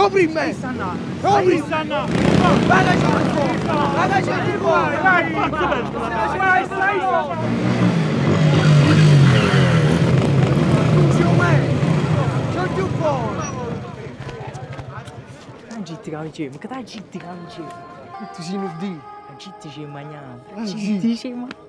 Oprime! Oprime! Vai lasciare fuori! Gitti kami ma kata gitti kami tu sini di Gitti manhã Gitti ma